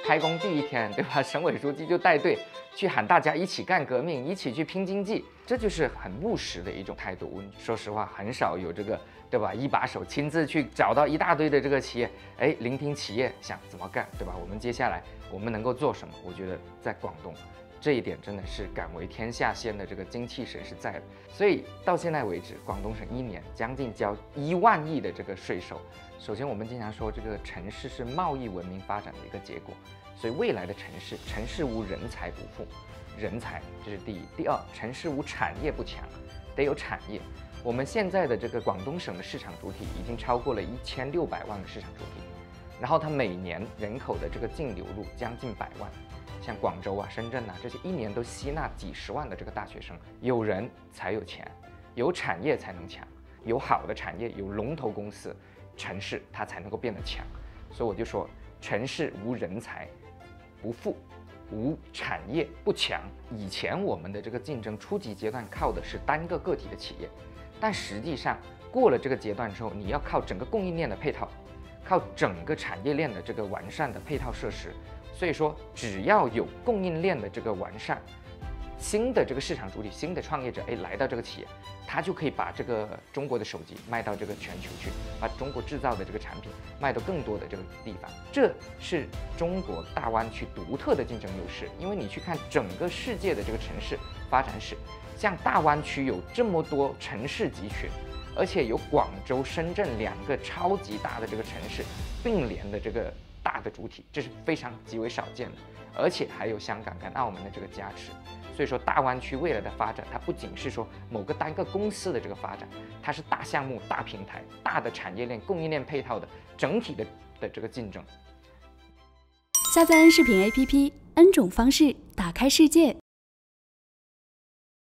开工第一天，对吧？省委书记就带队去喊大家一起干革命，一起去拼经济，这就是很务实的一种态度。说实话，很少有这个，对吧？一把手亲自去找到一大堆的这个企业，哎，聆听企业想怎么干，对吧？我们接下来我们能够做什么？我觉得在广东。这一点真的是敢为天下先的这个精气神是在的，所以到现在为止，广东省一年将近交1万亿的这个税收。首先，我们经常说这个城市是贸易文明发展的一个结果，所以未来的城市无人才不富，人才这是第一。第二，城市无产业不强，得有产业。我们现在的这个广东省的市场主体已经超过了1600万的市场主体，然后它每年人口的这个净流入将近100万。像广州啊、深圳啊，这些一年都吸纳几十万的这个大学生。有人才有钱，有产业才能强，有好的产业，有龙头公司，城市它才能够变得强。所以我就说，城市无人才不富，无产业不强。以前我们的这个竞争初级阶段靠的是单个个体的企业，但实际上过了这个阶段之后，你要靠整个供应链的配套，靠整个产业链的这个完善的配套设施。所以说，只要有供应链的这个完善，新的这个市场主体、新的创业者，哎，来到这个企业，他就可以把这个中国的手机卖到这个全球去，把中国制造的这个产品卖到更多的这个地方。这是中国大湾区独特的竞争优势。因为你去看整个世界的这个城市发展史，像大湾区有这么多城市集群，而且有广州、深圳2个超级大的这个城市并联的这个大的主体，这是非常极为少见的，而且还有香港跟澳门的这个加持。所以说，大湾区未来的发展，它不仅是说某个单个公司的这个发展，它是大项目、大平台、大的产业链、供应链配套的整体的这个竞争。 下载N视频 APP，N 种方式打开世界。